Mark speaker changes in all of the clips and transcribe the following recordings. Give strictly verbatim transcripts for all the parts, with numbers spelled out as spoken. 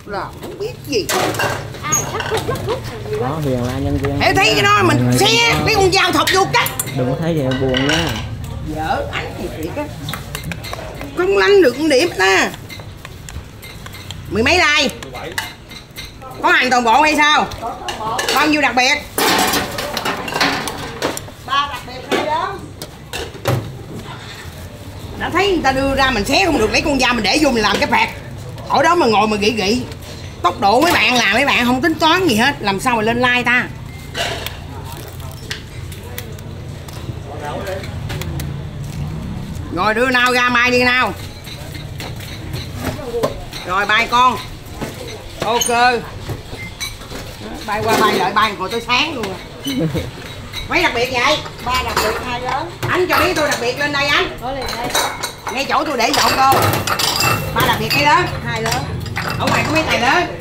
Speaker 1: là không biết gì.
Speaker 2: Ai thắt thuốc lắc thuốc gì đó.
Speaker 3: Đó Huyền là nhân viên.
Speaker 1: Hãy thấy cái đó mình xé mấy con dao thọc vô cắt.
Speaker 3: Đừng có thấy vậy buồn nha.
Speaker 1: Dở anh thì thiệt á. Không lanh được một điểm ta. Mười mấy like. Có hành toàn bộ hay sao? Bao nhiêu đặc biệt? Ba đặc biệt hai đó. Đã thấy người ta đưa ra mình xé không được, lấy con dao mình để vô mình làm cái phạt. Ở đó mà ngồi mà gị gị. Tốc độ mấy bạn làm mấy bạn không tính toán gì hết, làm sao mà lên like ta. Rồi đưa nào ra mai đi nào. Rồi bay con. Ok. Bay qua bay lại bay hồi tới sáng luôn. Mấy đặc biệt vậy?
Speaker 2: Ba đặc biệt hai lớn.
Speaker 1: Anh cho biết tôi đặc biệt lên đây anh.
Speaker 2: Có liền đây.
Speaker 1: Ngay chỗ tôi để dọn cô. Ba đặc biệt cái lớn.
Speaker 2: Hai lớn.
Speaker 1: Ở ngoài có mấy tài lớn.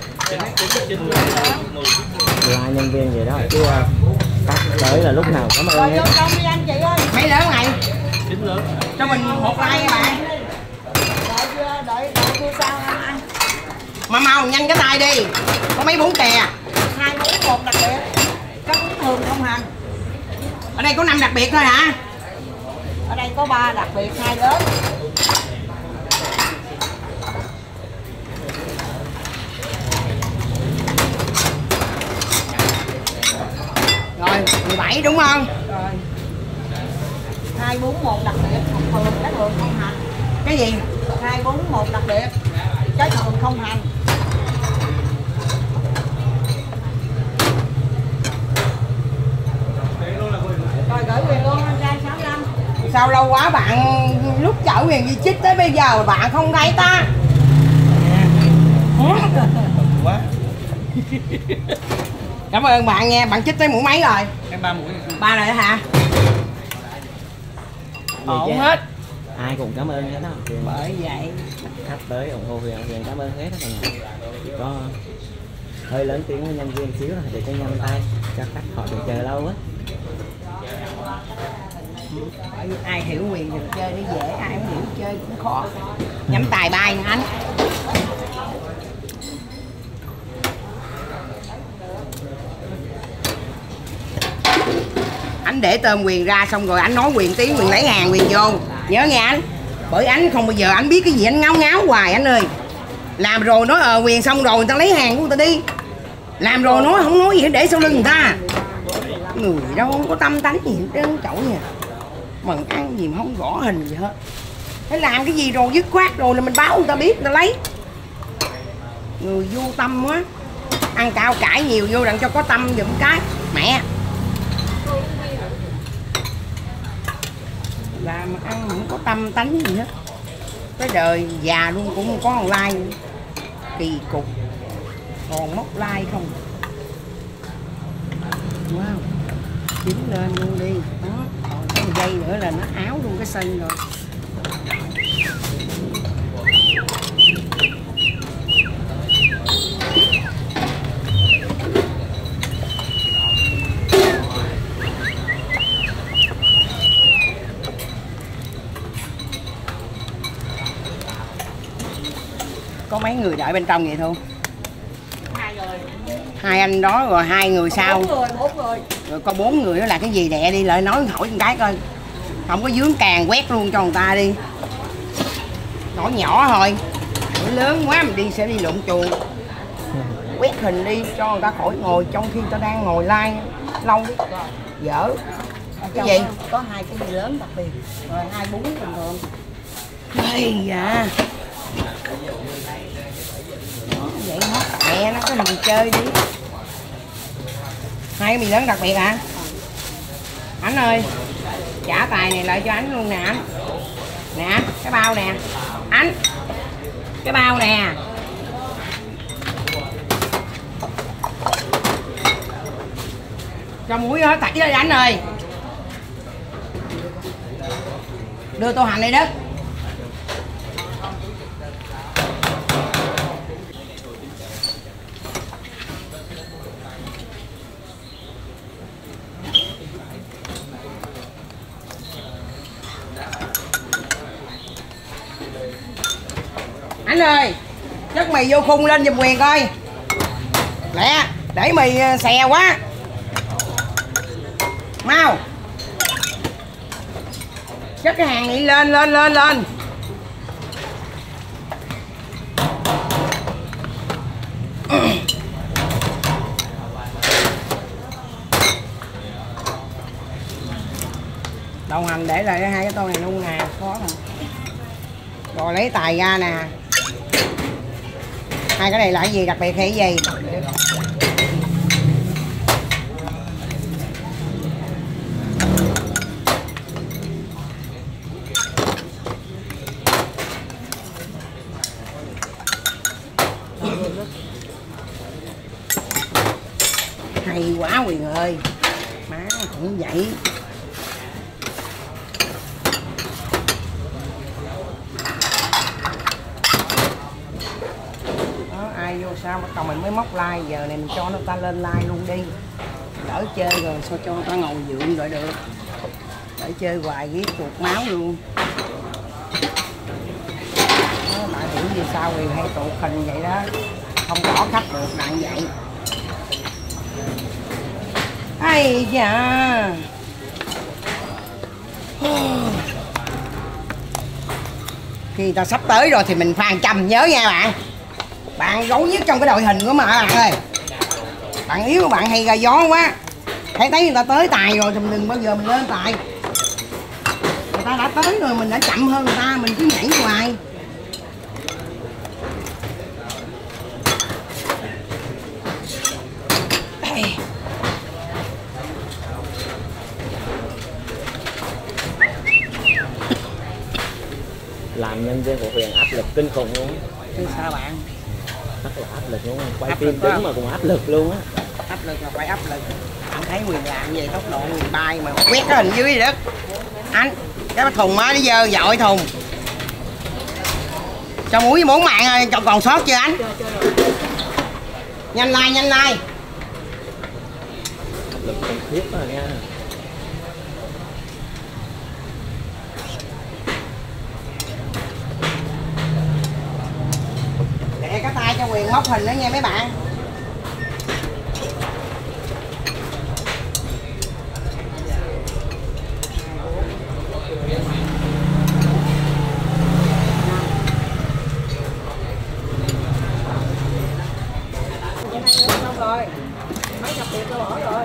Speaker 3: Là nhân viên vậy đó chứ cắt tới là lúc nào cảm ơn
Speaker 2: Rồi
Speaker 3: nhé.
Speaker 2: vô trong đi anh chị ơi.
Speaker 1: Mấy lớn này? Chín lớn. Cho mình một like các bạn.
Speaker 2: Đợi chưa? Đợi đợi tôi sao anh anh.
Speaker 1: Mà mau nhanh cái tay đi. Có mấy bốn kè.
Speaker 2: Hai bốn một đặc biệt. Các thường không hành.
Speaker 1: Ở đây có năm đặc biệt thôi hả?
Speaker 2: Ở đây có ba đặc biệt hai lớn.
Speaker 1: Rồi, mười bảy đúng không?
Speaker 2: Rồi. Hai bốn một đặc biệt, không thường cái thường không hành.
Speaker 1: Cái gì?
Speaker 2: Hai bốn một đặc biệt. Cái thường không hành. Rồi gửi Huyền luôn anh trai sáu lăm.
Speaker 1: Sao lâu quá bạn lúc chở Huyền Di Chích tới bây giờ bạn không thấy ta?
Speaker 4: Quá.
Speaker 1: Cảm ơn bạn nha, bạn chích tới mũi mấy rồi?
Speaker 4: Em ba mũi.
Speaker 1: Ba rồi đó hả? Ổn hết.
Speaker 3: Ai cũng cảm ơn hết đó. Huyền
Speaker 1: Bởi vậy
Speaker 3: khách tới ủng hộ Huyền, Huyền cảm ơn hết đó cả nhà. Chỉ có hơi lớn tiếng với nhân viên xíu rồi để cho nhanh tay cho khách họ đừng chờ lâu á.
Speaker 1: ai hiểu Huyền thì chơi nó dễ, ai không hiểu chơi cũng khó. Nhắm tài bay nha anh. Anh để tôm Huyền ra xong rồi anh nói Huyền tiếng Huyền lấy hàng Huyền vô. Nhớ nghe anh. Bởi anh không bao giờ anh biết cái gì anh ngáo ngáo hoài anh ơi. Làm rồi nói ờ Huyền xong rồi người ta lấy hàng của người ta đi. Làm rồi nói không nói gì hết để sau lưng người ta. Người đâu không có tâm tánh gì hết trơn chậu nha. Mình ăn gì mà không rõ hình gì hết. Phải làm cái gì rồi dứt khoát rồi là mình báo người ta biết người ta lấy. Người vô tâm quá. Ăn cao cải nhiều vô đặng cho có tâm giùm cái. Mẹ. Làm ăn không có tâm tánh gì hết. Cái đời già luôn cũng không có online nữa. Kỳ cục. Còn móc like không. Wow. Dính lên luôn đi. Đó. Còn cái dây nữa là nó áo luôn cái sân rồi. Có mấy người đợi bên trong vậy thôi.
Speaker 2: Hai người.
Speaker 1: Hai anh đó rồi hai người sau.
Speaker 2: Bốn người, bốn người.
Speaker 1: Rồi có bốn người đó là cái gì đẻ đi lại nói hỏi con cái coi. Không có dướng càng quét luôn cho người ta đi. Nói nhỏ thôi. Nói lớn quá mình đi sẽ đi lộn chuồng. Quét hình đi cho người ta khỏi ngồi trong khi người ta đang ngồi like lâu. Dở. Cái gì?
Speaker 2: Có hai cái gì lớn đặc biệt. Rồi hai bún bình thường.
Speaker 1: Ây da. Vậy hết mẹ nó có mình chơi đi. Hai cái mì lớn đặc biệt hả? Anh ơi trả tài này lại cho anh luôn nè anh. Nè cái bao nè anh. Cái bao nè. Cho muối hết tạch với anh ơi. Đưa tô hành đây đó. Anh ơi Chất mì vô khung lên giùm Quyền coi. Lẹ, để mì xè quá. Mau. Chất cái hàng này lên lên lên lên. Đậu hành để lại hai cái tô này luôn nè, khó nè. Rồi lấy tài ra nè. Hai cái này là cái gì đặc biệt hay cái gì? Hay quá Quyền ơi. Má cũng vậy. Vô sao bắt đầu mình mới móc like, giờ này mình cho nó ta lên like luôn đi, đỡ chơi rồi sao cho ta ngồi dượng rồi được, để chơi hoài ghét tuột máu luôn. Đó, bạn hiểu gì sao Quyền hay tụt hình vậy đó, không có khách được là vậy. Ây da, khi ta sắp tới rồi thì mình pha trăm nhớ nha bạn. Bạn gấu nhất trong cái đội hình của mà bạn ơi. Bạn yếu bạn hay ra gió quá. Thấy thấy người ta tới tài rồi thì mình đừng bao giờ mình lên tài. Người ta đã tới rồi mình đã chậm hơn người ta, mình cứ nhảy hoài.
Speaker 3: Làm nhân viên của Huyền áp lực kinh khủng luôn.
Speaker 1: Chứ sao bạn?
Speaker 3: Rất là áp lực luôn, quay phim đứng mà cũng áp lực luôn á.
Speaker 1: Áp lực là phải áp lực. Bạn thấy Quyền làm về tốc độ Quyền bay mà quét cái hình dưới đất. Anh, cái thùng má nó dơ dội thùng. Cho muối với bốn mạng ơi, còn, còn sót chưa anh? Nhanh like, nhanh like.
Speaker 3: Áp lực khủng khiếp rồi nha.
Speaker 1: Để cái tay cho Quyền móc hình nữa nha mấy bạn. Rồi, mấy cặp tiền tôi bỏ rồi.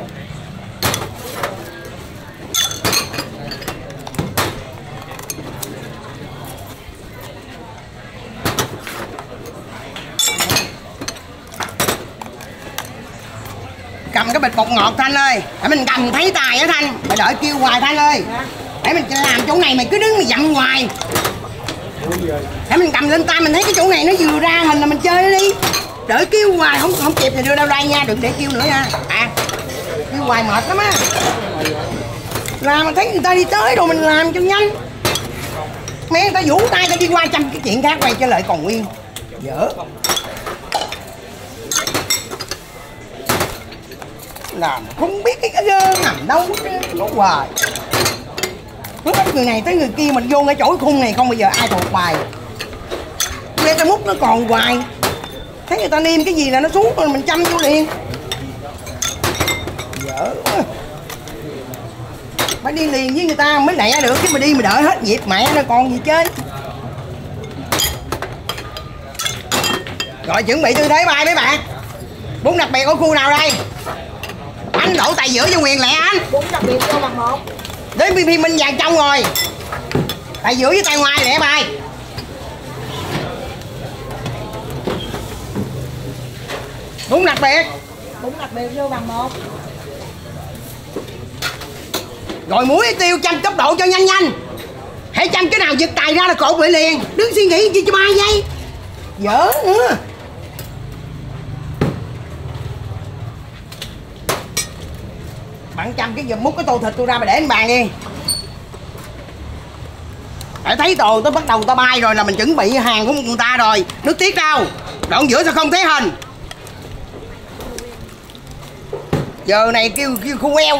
Speaker 1: Cầm cái bịch bột ngọt Thanh ơi, để mình cầm thấy tài á Thanh, mày đợi kêu hoài Thanh ơi. Để mình làm chỗ này mày cứ đứng mày dặm hoài. Để mình cầm lên tay mình thấy cái chỗ này nó vừa ra hình là mình chơi nó đi. Đợi kêu hoài không không kịp thì đưa đâu đây nha, đừng để kêu nữa nha. À, kêu hoài mệt lắm á. Làm mà thấy người ta đi tới rồi mình làm cho nhanh. Mấy người ta vũ tay ta đi qua trăm cái chuyện khác quay cho lợi còn nguyên. Dở. Làm không biết cái gơ nằm đâu hết hoài. Hết người này tới người kia mình vô cái chỗ khung này không bao giờ ai thuộc bài. Nghe ta múc nó còn hoài. Thấy người ta niêm cái gì là nó xuống rồi mình chăm vô liền. Dở quá. Phải đi liền với người ta mới lẹ được, chứ mà đi mà đợi hết dịp mẹ nó còn gì chơi. Rồi chuẩn bị tư thế bay mấy bạn. Bún đặc biệt ở khu nào đây? Anh đổ tay giữa cho Quyền lẹ anh.
Speaker 2: Bún đặc biệt vô bằng một.
Speaker 1: Đến phi phi minh vàng trong rồi. Tay giữa với tay ngoài lẹ bay. Bún đặc biệt.
Speaker 2: Bún đặc biệt vô bằng một.
Speaker 1: Rồi muối tiêu chăm tốc độ cho nhanh nhanh. Hãy chăm cái nào giật tài ra là cột lại liền. Đứng suy nghĩ gì cho ba giây. Dở nữa. Bạn chăm cái giùm múc cái tô thịt tôi ra mà để lên bàn đi. Để thấy đồ tôi bắt đầu ta bay rồi là mình chuẩn bị hàng của người ta rồi. Nước tiết đâu. Đoạn giữa sao không thấy hình. Giờ này kêu kêu khu eo.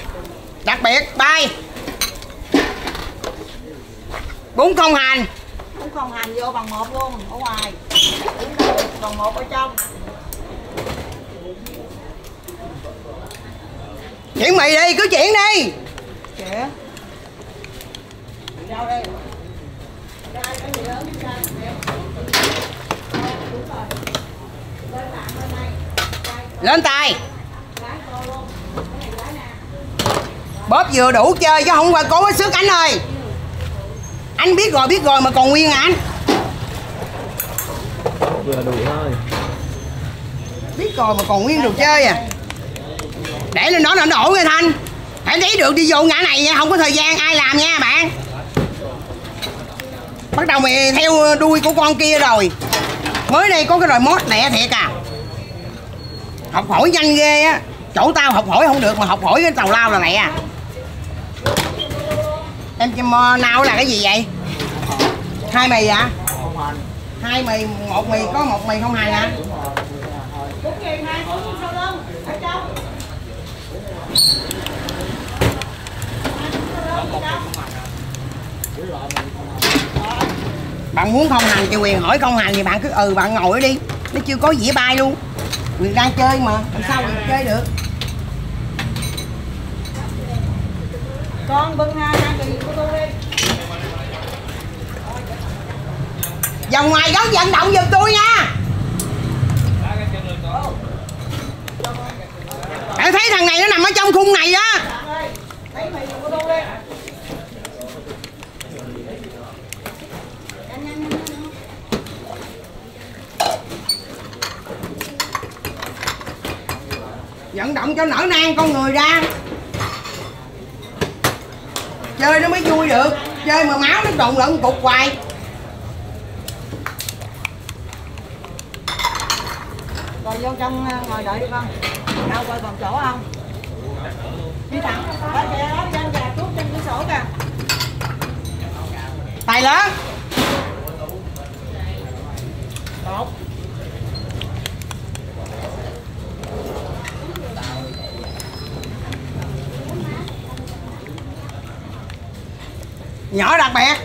Speaker 1: Đặc biệt bay. Bún không hành.
Speaker 2: Cũng không hành vô bằng một luôn ở ngoài, còn một ở trong.
Speaker 1: Chuyển mì đi, cứ chuyển đi.
Speaker 2: Chuyển. Đâu đây?
Speaker 1: Lên tay. Bóp vừa đủ chơi chứ không phải cố hết sức anh ơi. Anh biết rồi biết rồi mà còn nguyên à anh.
Speaker 3: Vừa đủ thôi.
Speaker 1: Biết rồi mà còn nguyên đồ chơi à. Để lên đó là đổ nha Thanh. Phải thấy được đi vô ngã này nha, không có thời gian ai làm nha bạn. Bắt đầu mày theo đuôi của con kia rồi. Mới đây có cái rồi mót lẹ thiệt à. Học hỏi nhanh ghê á. Chỗ tao học hỏi không được mà học hỏi cái tàu lao là này à. Em cho nào là cái gì vậy? Hai mì hả? Hai mì, một mì có một mì không hành hả? Bạn muốn không hành chị Quyền hỏi không hành thì bạn cứ ừ bạn ngồi đi. Nó chưa có dĩa bay luôn. Quyền đang chơi mà, làm sao Quyền chơi được?
Speaker 2: Con bưng hai hai kỳ của tôi đi.
Speaker 1: Vòng ngoài đó vận động giùm tôi nha. Bạn thấy thằng này nó nằm ở trong khung này đó.
Speaker 2: Lấy mì của tôi đi.
Speaker 1: Vận động cho nở nang con người ra. Chơi nó mới vui được. Chơi mà máu nó trộn lẫn cục hoài.
Speaker 2: Rồi vô trong ngồi đợi đi con. Đâu coi còn chỗ không? Đi thẳng. Đó kìa, đó trên kìa, tuốt trên cái sổ kìa.
Speaker 1: Tài lớn.
Speaker 2: Tốt.
Speaker 1: Nhỏ đặc biệt.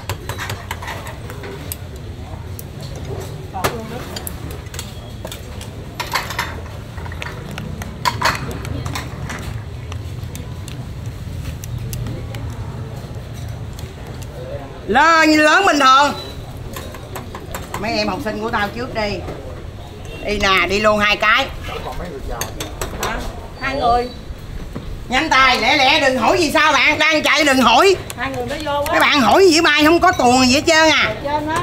Speaker 1: Lớn, lớn bình thường. Mấy em học sinh của tao trước đi. Đi nè, đi luôn hai cái.
Speaker 2: Hả? Hai người.
Speaker 1: Nhanh tay, lẹ lẹ, đừng hỏi gì sao bạn, đang chạy đừng hỏi.
Speaker 2: Hai người nó vô á.
Speaker 1: Các bạn hỏi dĩa bay không có tuồng gì hết trơn à.
Speaker 2: Trên đó.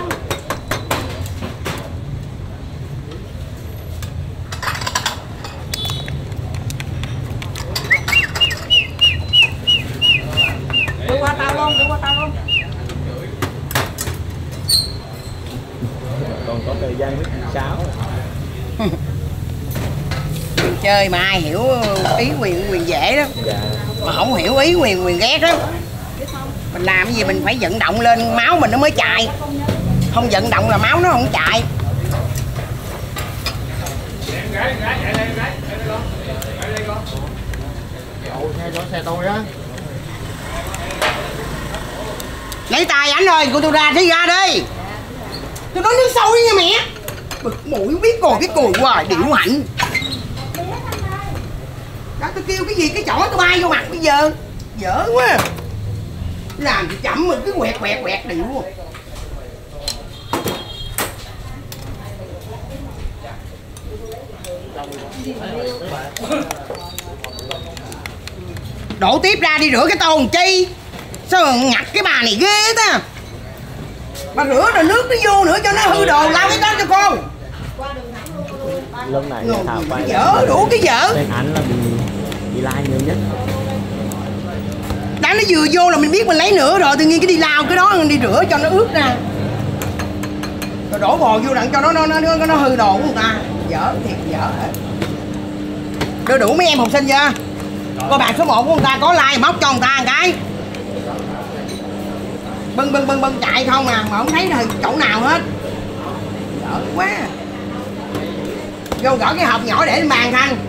Speaker 2: Đưa qua tao luôn, đưa qua tao luôn.
Speaker 3: Còn có thời gian biết sáu.
Speaker 1: Quyền chơi mà ai hiểu ý Quyền Quyền dễ đó.
Speaker 3: Dạ.
Speaker 1: Mà không hiểu ý Quyền Quyền ghét đó. Mình làm cái gì mình phải vận động lên máu mình nó mới chạy. Không vận động là máu nó không chạy.
Speaker 3: Xe tôi á.
Speaker 1: Lấy tay ảnh ơi, của tôi ra đi ra đi. Tôi nói nước sôi nha mẹ. Bực mũi biết cồi cái cồi hoài điệu hạnh. Đó tôi kêu cái gì cái chổi tôi bay vô mặt bây giờ. Dở quá. Làm thì chậm mình cứ quẹt quẹt quẹt điệu. Đổ tiếp ra đi rửa cái tô làm chi. Sao mà ngặt cái bà này ghê ta. Bà rửa rồi nước nó vô nữa cho nó hư đồ, lau cái đó cho con.
Speaker 3: Lúc này Thảo quay
Speaker 1: dở đủ cái dở.
Speaker 3: Tên ảnh là bị bị lai nhiều nhất.
Speaker 1: Đã nó vừa vô là mình biết mình lấy nữa rồi, tự nhiên cái đi lau cái đó đi rửa cho nó ướt ra. Rồi đổ bò vô đặng cho nó nó nó nó, nó hư đồ của người ta. Dở thiệt dở. Đưa đủ mấy em học sinh chưa? Coi bạn số một của người ta có like móc cho người ta một cái. Bưng bưng bưng bưng chạy không à mà không thấy chỗ nào hết. Dở quá. Vô gõ cái hộp nhỏ để lên bàn Thanh.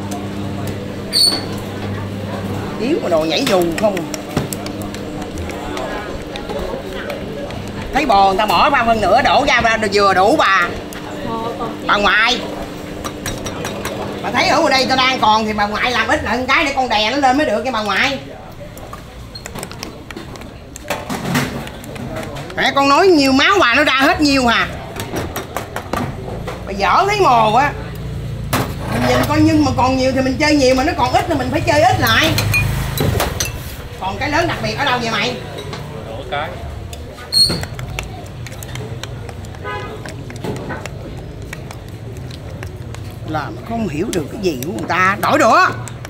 Speaker 1: Yếu mà đồ nhảy dù không. Thấy bò người ta bỏ ba phân nửa đổ ra ba vừa đủ bà. Bà ngoại. Bà thấy ở đây ta đang còn thì bà ngoại làm ít lại một cái để con đè nó lên mới được nha bà ngoại. Mẹ con nói nhiều máu bà nó ra hết nhiều hà. Bà dở thấy mồ á. Mình nhìn coi nhưng mà còn nhiều thì mình chơi nhiều mà nó còn ít thì mình phải chơi ít lại. Còn cái lớn đặc biệt ở đâu vậy mày?
Speaker 4: Đổ cái.
Speaker 1: Làm không hiểu được cái gì của người ta. Đổi đũa.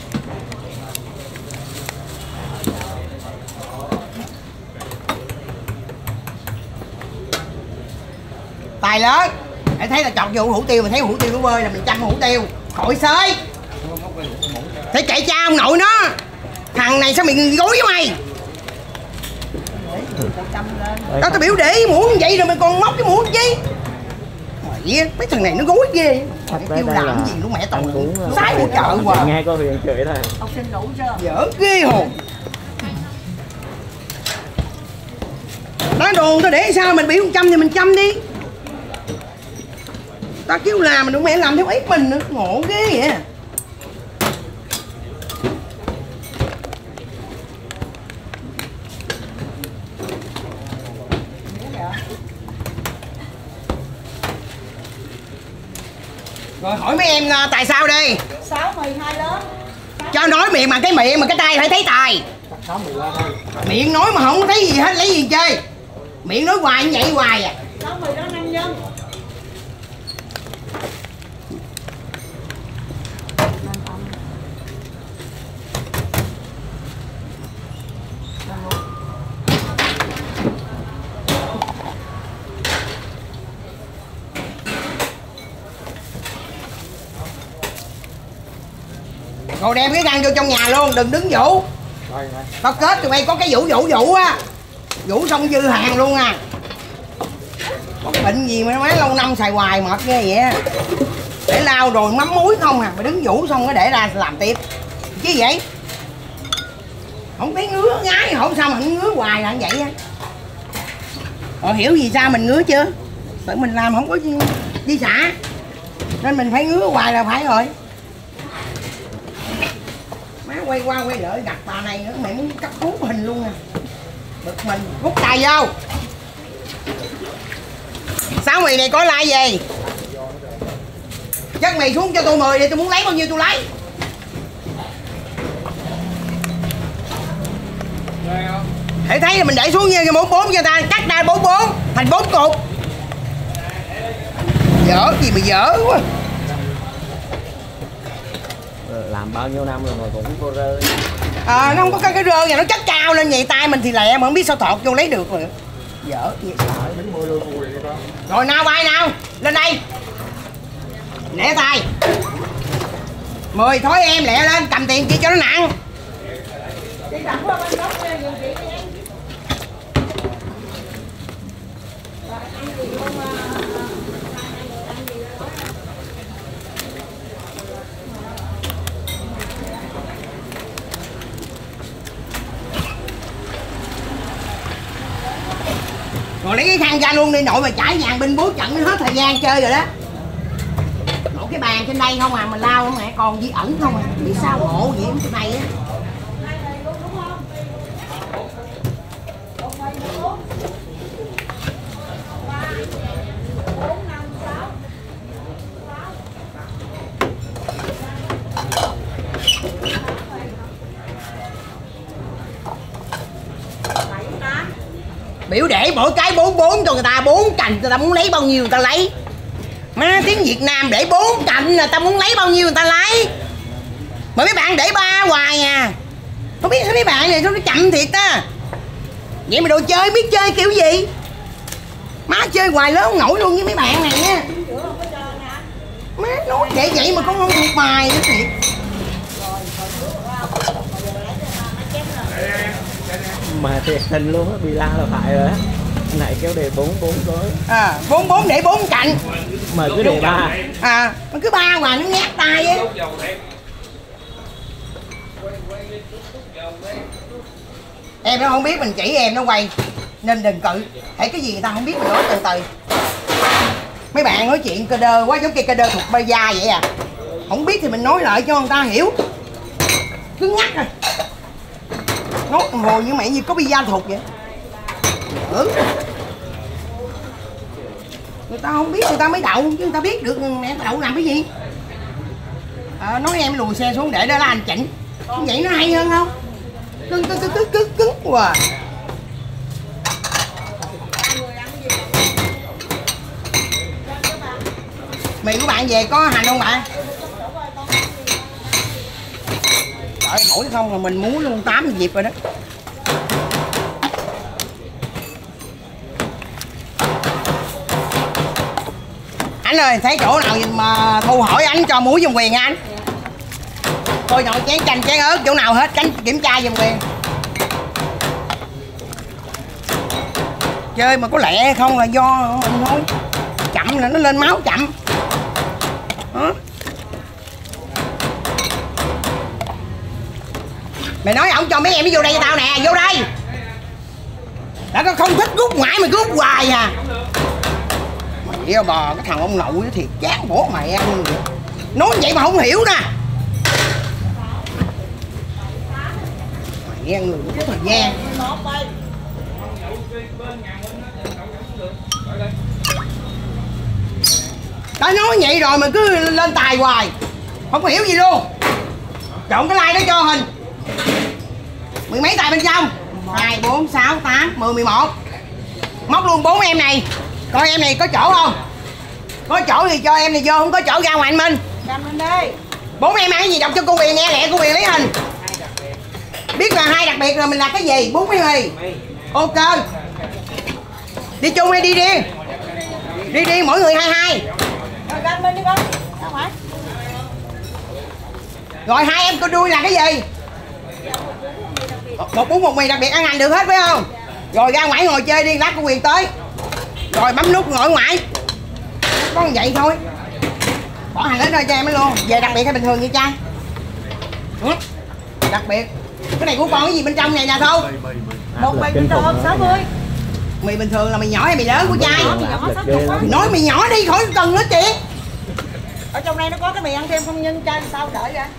Speaker 1: Tài lớn. Để thấy là chọc vô hủ tiêu mà thấy hủ tiêu nó bơi là mình chăm hủ tiêu. Khỏi xơi. Phải chạy cha ông nội nó. Thằng này sao mày gối với mày? Đó tao biểu để muỗng vậy rồi mày còn móc cái muỗng chi? Mày mấy thằng này nó gối ghê. Kêu làm gì luôn mẹ tao sái của chợ hoài.
Speaker 3: Nghe cô Huyền chửi thôi.
Speaker 2: Học sinh đủ chưa?
Speaker 1: Dở ghê hồn. Nói đồn tao để sao mình biểu một trăm thì mình chăm đi. Tao kêu làm mình đúng mẹ làm theo ý mình nữa. Ngộ ghê vậy. Rồi hỏi mấy em tại sao đi.
Speaker 2: sáu mười hai lớn.
Speaker 1: Cho nói miệng bằng cái miệng mà cái tay phải thấy tài. Miệng nói mà không thấy gì hết lấy gì chơi. Miệng nói hoài như vậy hoài à.
Speaker 2: sáu mười đó năm nhân.
Speaker 1: Rồi đem cái răng vô trong nhà luôn, đừng đứng vũ. Tao kết tụi bay có cái vũ vũ vũ á. Vũ xong dư hàng luôn à. Có cái bệnh gì mà má lâu năm xài hoài mệt ghê vậy. Để lau rồi mắm muối không à. Mày đứng vũ xong cái để ra làm tiếp. Chứ vậy? Không thấy ngứa ngái, không sao mà ngứa hoài là như vậy á. Rồi hiểu gì sao mình ngứa chưa? Tự mình làm không có gì, gì xả. Nên mình phải ngứa hoài là phải rồi. Má quay qua quay lại gặp bà này nữa mày muốn cắt hút hình luôn nè. Bực mình hút tài vô. Sáu mì này có like gì? Chắc mày xuống cho tôi mười đi, tôi muốn lấy bao nhiêu tôi lấy. Hãy thấy là mình để xuống như bốn bốn cho ta cắt ra bốn bốn thành bốn cục. Dở gì mà dở quá.
Speaker 3: Làm bao nhiêu năm rồi mà cũng có rơi.
Speaker 1: À, nó không có cái, cái rơ nhà nó chất cao lên vậy tay mình thì lẹ mà không biết sao thọt vô lấy được rồi. Dở gì. Rồi nào bay nào lên đây lẹ tay mười thối em lẹ lên cầm tiền kia cho nó nặng. Rồi lấy cái khăn ra luôn đi nội mà chải vàng binh bố trận hết thời gian chơi rồi đó. Nổ cái bàn trên đây không à mình lao không mẹ còn di ẩn không à. Bị sao ngộ vậy cái này á. Biểu để mỗi cái bốn bốn cho người ta bốn cành, người ta muốn lấy bao nhiêu người ta lấy. Má tiếng Việt Nam để bốn cành là ta muốn lấy bao nhiêu người ta lấy. Mà mấy bạn để ba hoài à. Không biết sao mấy bạn này sao nó chậm thiệt á. Vậy mà đồ chơi biết chơi kiểu gì. Má chơi hoài lớn không nổi luôn với mấy bạn này nha. Má nói vậy vậy mà con không thuộc bài nữa thiệt.
Speaker 3: Mà thiệt tình luôn á, bị la là phải rồi á. Anh này kéo đề bốn bốn tối.
Speaker 1: À, bốn bốn để bốn cạnh.
Speaker 3: Mà cứ đề ba.
Speaker 1: À, mà cứ ba hoài nó nhát tay á. Em nó không biết mình chỉ em nó quay. nên đừng cự. Hãy cái gì người ta không biết mình nói từ từ. Mấy bạn nói chuyện cơ đơ quá, giống cây cơ đơ thuộc ba da vậy à. Không biết thì mình nói lại cho người ta hiểu. Cứng nhắc rồi. Nói hồi như mẹ như có bi da thuộc vậy. Ừ. Người ta không biết người ta mới đậu, chứ người ta biết được mẹ đậu làm cái gì. À, nói em lùi xe xuống để đó là anh chỉnh. Vậy nó hay hơn không? Cứng cứng cứng cứng cứng cứng quá. Mì của bạn về có hành không bạn? Trời, hỏi không là mình muốn luôn tám dịp rồi đó. Anh ơi, thấy chỗ nào mà thu hỏi anh cho muối giùm Quyền nha anh. Coi nồi chén chanh chén ớt chỗ nào hết cánh kiểm tra giùm Quyền. Chơi mà có lẹ hay không là do mình thôi. Chậm là nó lên máu chậm. Đó. Mày nói ổng cho mấy em đi vô đây cho tao nè, vô đây. Đã có không thích rút mãi mà rút hoài à. Mày bò cái thằng ông nội thiệt chán bổ mày ăn. Nói vậy mà không hiểu nè. Mày ăn người có thời gian. Tao nói vậy rồi mà cứ lên tài hoài. Không hiểu gì luôn. Trộn cái like đó cho hình. Mười mấy tài bên trong. Hai, bốn, sáu, tám, mười, mười một. Móc luôn bốn em này. Coi em này có chỗ không? Có chỗ thì cho em này vô, không có chỗ ra ngoài anh Minh. Bốn em ăn cái gì đọc cho cô Quyền nghe lẹ, cô Quyền lấy hình. Biết là hai đặc biệt rồi mình làm cái gì? Bốn cái mì. Ok. Đi chung hay đi riêng? Đi riêng mỗi người hai hai. Rồi hai em cô đuôi là cái gì? Một bún một mì đặc biệt ăn hành được hết phải không? Rồi ra ngoài ngồi chơi đi, lát cô Quyền tới. Rồi bấm nút ngồi ngoài. Có vậy thôi. Bỏ hành hết rồi cho em ấy luôn. Về đặc biệt hay bình thường vậy cha? Ừ. Đặc biệt. Cái này của con cái gì bên trong này nè Thu?
Speaker 2: Một mì bình thường sáu mươi.
Speaker 1: Mì bình thường là mì nhỏ hay mì lớn của trai? Nói mì nhỏ đi khỏi cần nữa chị.
Speaker 2: Ở trong đây nó có cái mì ăn thêm không nhân chai sao đợi ra.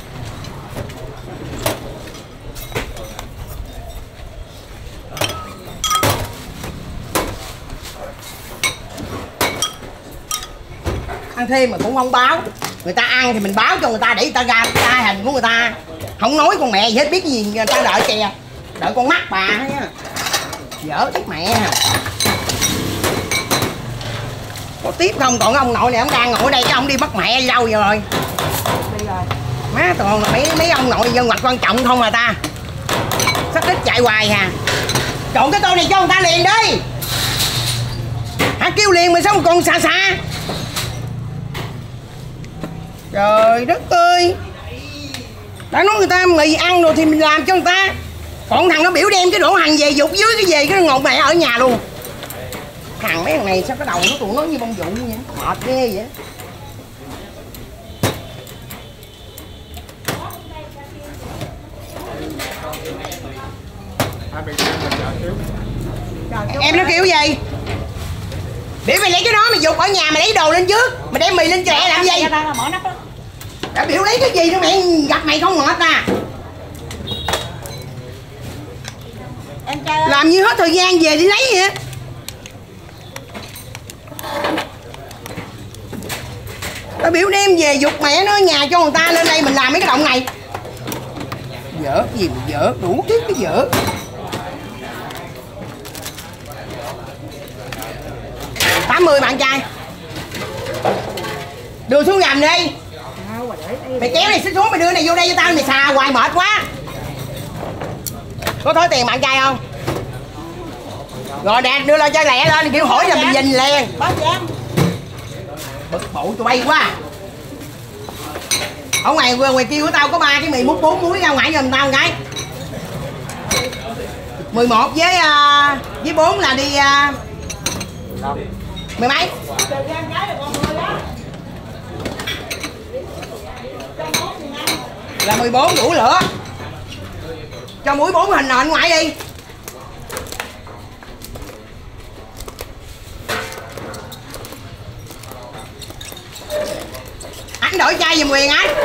Speaker 1: Ăn thêm mà cũng không báo. Người ta ăn thì mình báo cho người ta để người ta ra ra hình của người ta. Không nói con mẹ gì hết, biết cái gì người ta đợi kìa. Đợi con mắt bà á. Dở chết mẹ. Có tiếp không? Còn ông nội này ông đang ngồi ở đây chứ ông đi bắt mẹ đi đâu rồi?
Speaker 2: Đi rồi.
Speaker 1: Má toàn là mấy mấy ông nội dân hoạch quan trọng không à ta. Sắp đích chạy hoài hà. Trộn cái tô này cho người ta liền đi. Hả kêu liền mà sao mà còn xa xa. Trời đất ơi. Đã nói người ta mì ăn rồi thì mình làm cho người ta. Còn thằng nó biểu đem cái đổ hành về dục dưới cái về cái ngột mẹ ở nhà luôn. Thằng mấy thằng này sao cái đầu nó tụi nó như bông dụ vậy. Mệt ghê vậy. Em nó kêu gì? Biểu mày lấy cái đó mày dục ở nhà mày lấy đồ lên trước. Mày đem mì lên trẻ làm gì? Đã biểu lấy cái gì nữa mẹ gặp mày không ngọt à. Làm như hết thời gian về đi lấy vậy. Tao biểu đem về dục mẹ nó ở nhà cho người ta lên đây mình làm mấy cái động này. Dở gì mà dở, đủ thứ cái dở. tám mươi bạn trai. Đưa xuống gầm đi. Mày kéo này xích xuống mày đưa này vô đây cho tao, mày xà hoài mệt quá. Có thối tiền bạn trai không? Rồi nè đưa lên cho lẹ lên kiểu hỏi là mình nhìn liền. Bực bội tụi bay quá. Ở ngoài ngoài kia của tao có ba cái mì mút bốn muối ra ngoài giùm tao một cái. mười một với uh, với bốn là đi uh, mười mấy. Là mười bốn đủ lửa. Cho muối bốn hình nền ngoài đi. đổi chai giùm Quyền anh.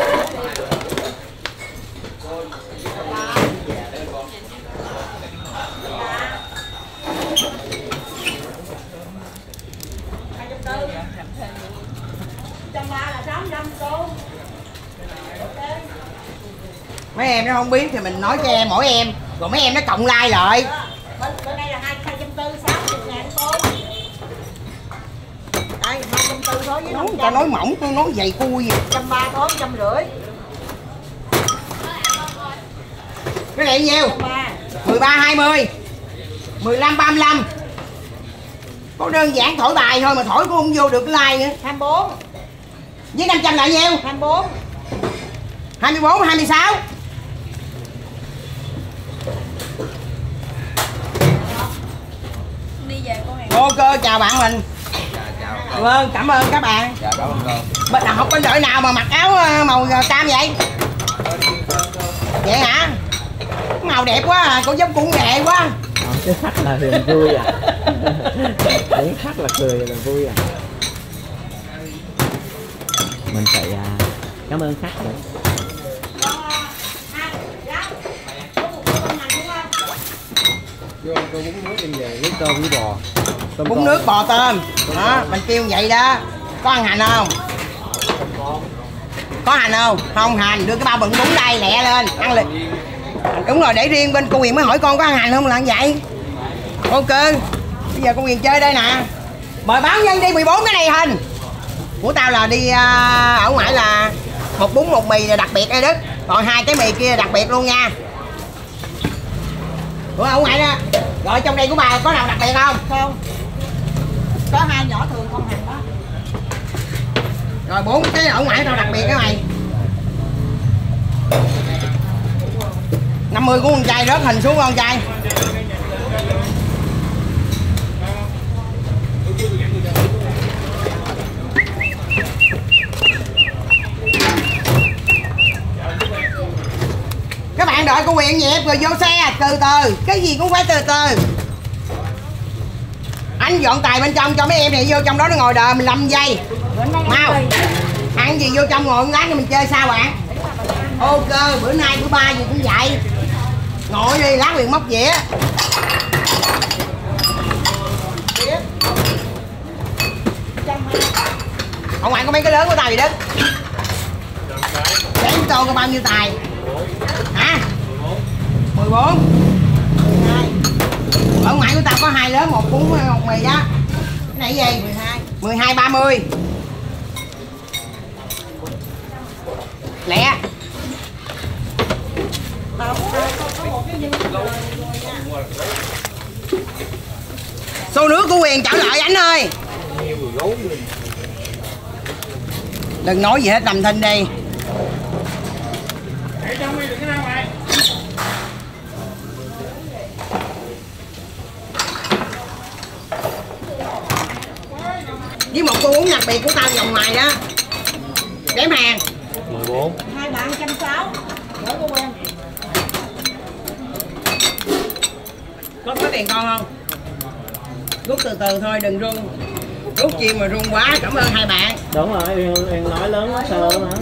Speaker 1: Mấy em nó không biết thì mình nói cho em mỗi em, rồi mấy em nó cộng like lại.
Speaker 2: Bên đây là hai trăm tư mươi, sáu mươi ngàn thôi. Đây, hai trăm tư mươi thôi với
Speaker 1: Nói, người ta nói mỏng, tôi nói dày cui gì.
Speaker 2: một trăm ba mươi thôi, một trăm rưỡi.
Speaker 1: Cái này nhiêu? mười ba hai mươi. mười lăm ba mươi lăm. Có đơn giản thổi bài thôi mà thổi cũng không vô được cái like nữa.
Speaker 2: hai mươi bốn.
Speaker 1: Với năm trăm là nhiêu?
Speaker 2: hai mươi bốn.
Speaker 1: hai mươi bốn hai mươi sáu.
Speaker 2: Đi về con hàng.
Speaker 1: Ok, chào bạn mình. Vâng, cảm ơn các bạn.
Speaker 3: Dạ, cảm ơn cô.
Speaker 1: Bên nào học bên đội nào mà mặc áo màu cam vậy? Vậy hả? Màu đẹp quá à, cô giống cũng nghệ quá.
Speaker 3: Không, cái khách là huyền vui à. Đến khách là cười là vui à. Mình phải à, cảm ơn khách rồi. Vô cô bún nước em về với tôm với bò. Tôm
Speaker 1: Bún
Speaker 3: con.
Speaker 1: nước bò tôm. Đó, mình kêu vậy đó. Có ăn hành không? Có hành không? Không hành, đưa cái bao bự bún đây lẹ lên, ăn liền. Đúng rồi, để riêng bên cô Huyền mới hỏi con có ăn hành không là ăn vậy. Ok. Bây giờ cô Huyền chơi đây nè. Mời báo nhân đi mười bốn cái này hình. Của tao là đi uh, ở ngoài là một bún một mì là đặc biệt đây Đức. Còn hai cái mì kia đặc biệt luôn nha. Ủa ở ngoài đó. Rồi trong đây của bà có nào đặc biệt không?
Speaker 2: Không. Có hai nhỏ thường không hành đó.
Speaker 1: Rồi bốn cái ở ngoài tao đặc biệt cái mày. năm mươi của con trai rớt hình xuống con trai. Các bạn đợi cô Huyền nhịp rồi vô xe từ từ, cái gì cũng phải từ từ. Anh dọn tài bên trong cho mấy em này vô trong đó nó ngồi đợi mình năm giây. Mau. Ăn gì vô trong ngồi lát cho mình chơi sao bạn? Ok, bữa nay bữa ba gì cũng vậy. Ngồi đi, lát Huyền móc dĩa. Ở ngoài có mấy cái lớn của tao gì đó. Chén tô có bao nhiêu tài? Hả? mười bốn. mười hai. Ở ngoài của tao có hai lớn, một bún một mì đó. Cái này gì? mười hai. mười hai ba mươi. Lẹ. Xô nước của Huyền trở lại anh ơi. Đừng nói gì hết, nằm thinh đi. Với một cô uống đặc biệt của tao vòng ngoài đó. Đếm hàng.
Speaker 3: mười bốn.
Speaker 2: Hai bạn một trăm sáu mươi. Đỡ cô quen.
Speaker 1: Có có tiền con không? Rút từ từ thôi, đừng rung. Rút chi mà rung quá, cảm ơn hai bạn.
Speaker 3: Đúng rồi, Uyên, Uyên nói lớn quá sơ mà.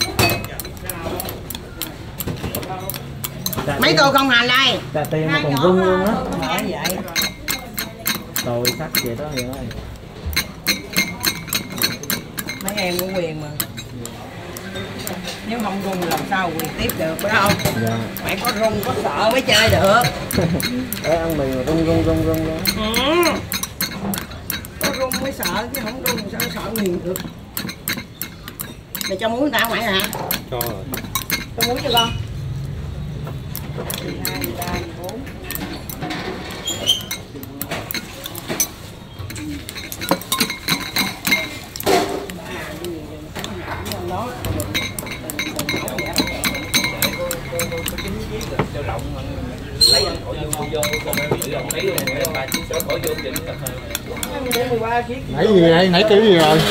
Speaker 1: Mấy tô không hành đây.
Speaker 3: Cà tiền mà còn rung luôn á.
Speaker 1: Nói vậy.
Speaker 3: Tôi sắc vậy đó Huyền ơi.
Speaker 1: Mấy em của Huyền mà. Nếu không rung làm sao Huyền tiếp được phải không?
Speaker 3: Dạ.
Speaker 1: Phải có rung, có sợ mới chơi được.
Speaker 3: Đấy, ăn mì mà rung rung rung rung luôn.
Speaker 1: Ừ. Có rung mới sợ chứ không rung sao sợ Huyền được. Mày cho muối người ta ngoài hả?
Speaker 3: Cho rồi.
Speaker 1: Cho muối cho con.
Speaker 2: mười hai, mười ba, mười bốn.
Speaker 4: Nãy gì vậy? Nãy kêu gì rồi?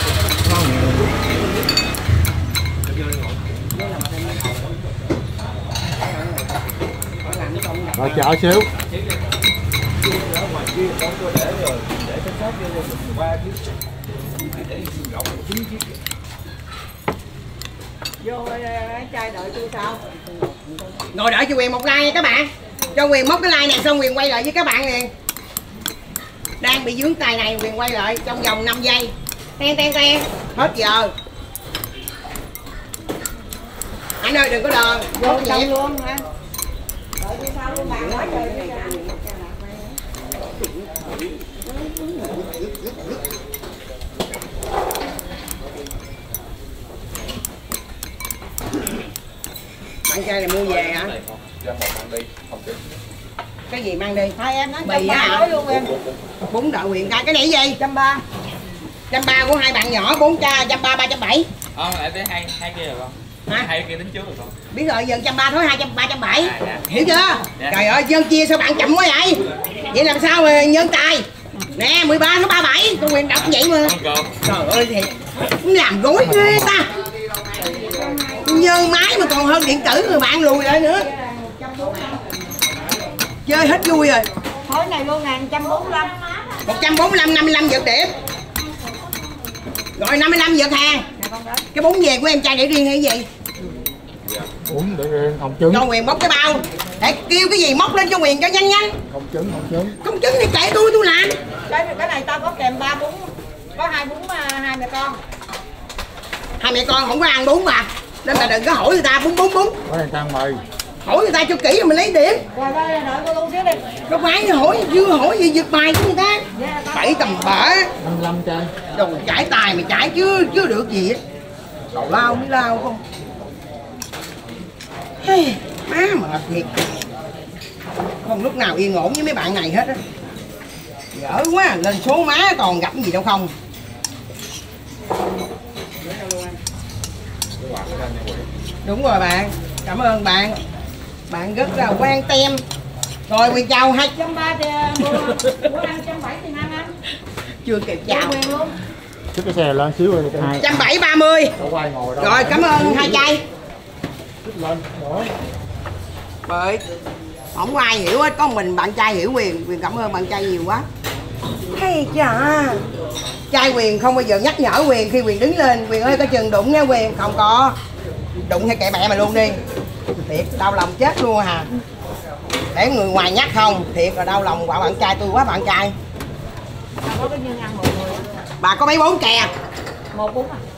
Speaker 4: Rồi chờ xíu.
Speaker 2: Vô trai đợi tôi sao?
Speaker 1: Ngồi đợi cho Quyền một like nha các bạn. Cho Quyền móc cái like này xong Quyền quay lại với các bạn nè. Đang bị vướng tay này Quyền quay lại trong vòng năm giây. Ten ten ten. Hết giờ. Anh ơi đừng có đòn.
Speaker 2: Vô trong luôn hả? Đợi tôi sao luôn bạn nói trời.
Speaker 1: Bạn trai này mua về hả? Cái gì mang đi?
Speaker 2: Hai em nói
Speaker 1: Bì
Speaker 2: trăm ba
Speaker 1: hả?
Speaker 2: nói luôn em.
Speaker 1: Bún đậu Quyền cay. Cái này gì?
Speaker 2: Trăm ba.
Speaker 1: Trăm ba của hai bạn nhỏ, bốn cha trăm ba ba trăm bảy.
Speaker 5: Ờ, lại tới hai hai kia rồi con.
Speaker 1: Hả?
Speaker 5: Hai kia tính trước rồi con.
Speaker 1: Biết rồi, giờ trăm ba thôi hai trăm ba trăm bảy.
Speaker 5: À, dạ.
Speaker 1: Hiểu chưa?
Speaker 5: Dạ.
Speaker 1: Trời ơi, dân chia sao bạn chậm quá vậy? Vậy làm sao mà nhân tài? Nè, mười ba tháng ba mươi bảy, tôi Quyền đọc vậy mà.
Speaker 5: Con cô.
Speaker 1: Trời ơi thì làm gối ghê ta. Nhân máy mà còn hơn điện tử rồi bạn lùi lại nữa. Chơi hết vui rồi.
Speaker 2: Khối này luôn ngàn trăm bốn mươi lăm.
Speaker 1: một trăm bốn mươi lăm, năm mươi lăm vượt điểm. Rồi năm mươi lăm vượt hàng. Cái bún về của em trai để riêng hay gì?
Speaker 4: Bún để riêng, không trứng.
Speaker 1: Cho Quyền bóc cái bao. Để kêu cái gì móc lên cho Quyền cho nhanh nhanh.
Speaker 4: Không trứng, không trứng.
Speaker 1: Không trứng thì kệ tôi tôi làm.
Speaker 2: Cái cái này tao có kèm ba bún. Có hai bún hai mẹ con.
Speaker 1: Hai mẹ con không có ăn bún mà. Nên là đừng có hỏi người ta bún bún bún.
Speaker 4: Có đang tăng mì.
Speaker 1: Hỏi người ta cho kỹ rồi mình lấy điểm.
Speaker 2: Rồi đây đợi cô luôn xíu đi.
Speaker 1: Đâu phải hỏi chưa hỏi gì giật bài của người ta. Bảy tầm bả.
Speaker 4: năm mươi lăm chai.
Speaker 1: Đồ chải tài mà chải chứ chưa được gì á. Đầu lao mới lao không. Hey, má mệt thiệt. Không lúc nào yên ổn với mấy bạn này hết á. Dở quá, lên số má còn gặp gì đâu không. Đúng rồi bạn, cảm ơn bạn. Bạn rất là quan tâm. Rồi Quyền chào hai
Speaker 2: Trăm ba thì bữa ăn trăm bảy thì ăn ăn.
Speaker 1: chưa kịp chào.
Speaker 2: Quyền luôn.
Speaker 4: Xích cái xe lên xíu rồi.
Speaker 3: Hai.
Speaker 1: Trăm bảy ba mươi.
Speaker 4: Đâu quay ngồi đâu.
Speaker 1: Rồi cảm ơn hai trai.
Speaker 4: Xích lên, đó.
Speaker 1: Bởi không có ai hiểu hết, có mình bạn trai hiểu Quyền. Quyền cảm ơn bạn trai nhiều quá. Hay chà. Trai Quyền không bao giờ nhắc nhở Quyền khi Quyền đứng lên. Quyền ơi có chừng đụng nha Quyền. Không có. Đụng hay kệ mẹ mày luôn đi. Thiệt đau lòng chết luôn hà. Để người ngoài nhắc không. Thiệt là đau lòng quả bạn trai tôi quá bạn trai.
Speaker 2: Có cái nhân ăn một người.
Speaker 1: Bà có mấy bốn kè.
Speaker 2: Một bún à.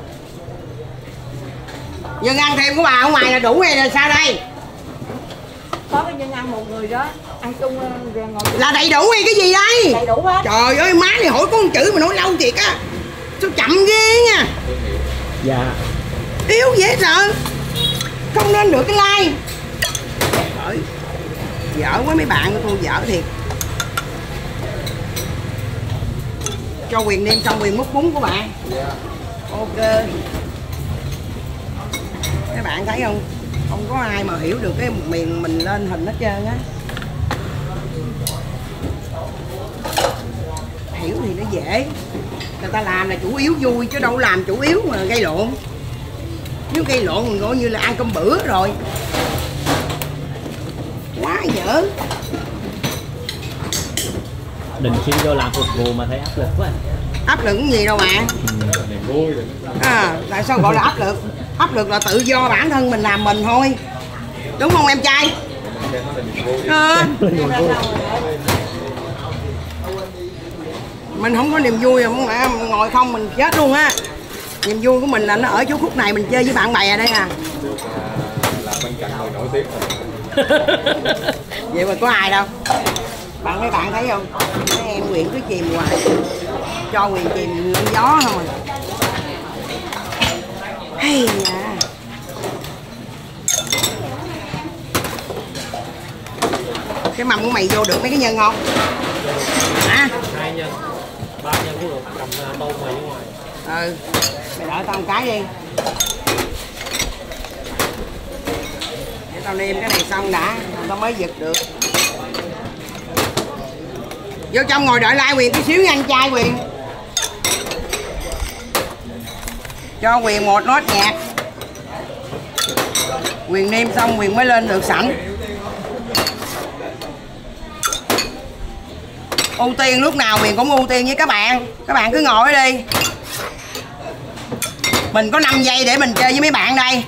Speaker 1: Nhưng ăn thêm của bà ở ngoài là đủ hay là sao đây?
Speaker 2: Có cái nhân ăn một người đó. Ăn chung rồi ngồi.
Speaker 1: Là đầy đủ hay cái gì đây?
Speaker 2: Đầy đủ hết.
Speaker 1: Trời ơi má này hỏi có một chữ mà nói lâu thiệt á. Sao chậm ghê nha.
Speaker 3: Dạ.
Speaker 1: Yếu dễ sợ. Không nên được cái like. Trời, dở quá mấy bạn của tôi dở thiệt. Cho Quyền đem xong Quyền múc bún của bạn. Ok. Các bạn thấy không? Không có ai mà hiểu được cái miền mình lên hình hết trơn á. Hiểu thì nó dễ. Người ta làm là chủ yếu vui chứ đâu làm chủ yếu mà gây lộn. Nếu gây lộn mình gọi như là ăn cơm bữa rồi. Quá dở.
Speaker 3: Định xin vô làm phục vụ mà thấy áp lực quá.
Speaker 1: Áp lực gì đâu mà. À, tại sao gọi là áp lực? Áp lực là tự do bản thân mình làm mình thôi. Đúng không em trai? À, mình không có niềm vui mà ngồi không mình chết luôn á. Niềm vui của mình là nó ở chỗ khúc này mình chơi với bạn bè đây à.
Speaker 4: Là bên cạnh người nổi tiếng.
Speaker 1: Vậy mà có ai đâu. Bạn mấy bạn thấy không? Mấy em Quyền cứ chìm hoài. Cho Quyền chìm gió không à. Hay à. Cái mâm của mày vô được mấy cái nhân không? Hả?
Speaker 5: Hai nhân. Ba nhân cũng được, cầm tô mì ở ngoài.
Speaker 1: Ừ. Mày đợi tao một cái đi. Để tao nêm cái này xong đã, tao mới giật được. Vô trong ngồi đợi like Quyền tí xíu nha anh trai Quyền. Cho Quyền một nốt nhạc. Quyền nêm xong Quyền mới lên được sẵn. Ưu tiên lúc nào Quyền cũng ưu tiên với các bạn. Các bạn cứ ngồi đi. Mình có năm giây để mình chơi với mấy bạn đây.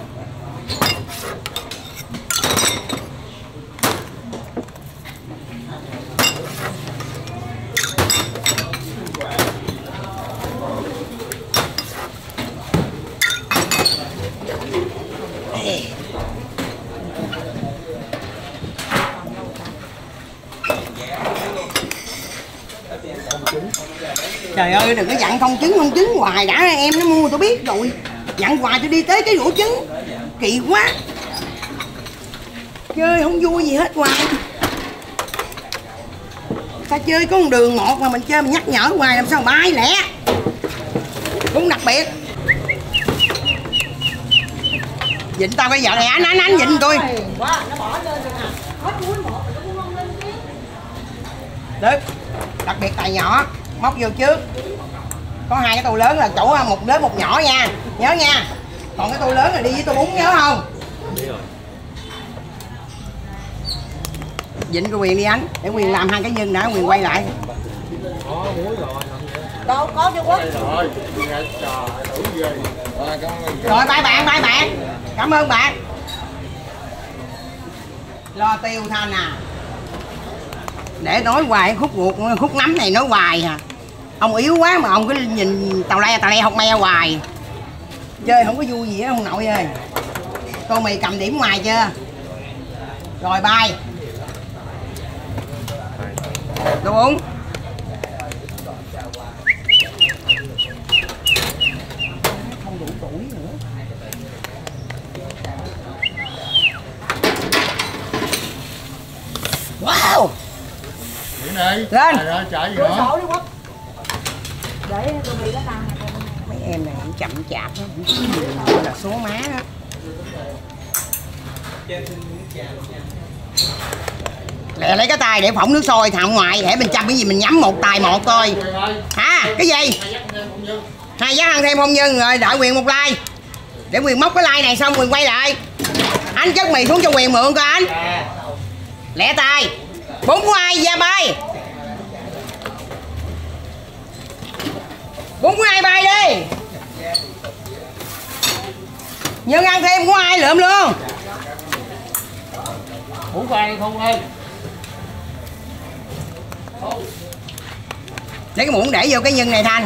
Speaker 1: Trời ơi, đừng có dặn không trứng không trứng hoài đã, em nó mua tôi biết rồi. Dặn hoài tôi đi tới cái rổ trứng. Kỳ quá. Chơi không vui gì hết hoài. Ta chơi có một đường một mà mình chơi mình nhắc nhở hoài làm sao bay lẹ. Cũng đặc biệt. Dịnh tao bây giờ này anh anh anh dịnh tôi. Được. Đặc biệt tài nhỏ, móc vô trước. Có hai cái tô lớn là chỗ một lớn một nhỏ nha. Nhớ nha. Còn cái tô lớn là đi với tô bún nhớ không? Dịnh cái Quyền đi anh. Để Quyền làm hai cái nhân đã, Quyền quay lại.
Speaker 2: Đâu có chưa Quốc.
Speaker 1: Rồi bye bạn, bye bạn. Cảm ơn bạn. Lo tiêu Thanh à. Để nói hoài khúc ruột khúc nấm này nói hoài hả. Ông yếu quá mà ông cứ nhìn tàu le tàu le học me hoài. Chơi không có vui gì hết ông nội ơi. Tô mì cầm điểm ngoài chưa? Rồi bye. Đồ uống. Không đủ tuổi nữa. Wow.
Speaker 4: Lên.
Speaker 1: Lên.
Speaker 4: Chạy gì nữa?
Speaker 2: Để tụi mì nó tan.
Speaker 1: Mấy em này cũng chậm chạp đó, cũng là số má đó. Lẹ lấy cái tay để phỏng nước sôi thằng ngoài để mình chăm cái gì mình nhắm một tài một coi. Hả? Cái gì? Hai giá ăn thêm không nhân rồi đợi Quyền một like. Để Quyền móc cái like này xong Quyền quay lại. Anh chất mì xuống cho Quyền mượn coi anh. Lẹ tay. Bốn của ai ra bay. Bốn của ai bay đi. Nhưng ăn thêm của ai lượm luôn.
Speaker 5: Hủ khoai không ơi.
Speaker 1: Lấy cái muỗng để vô cái nhân này Thanh.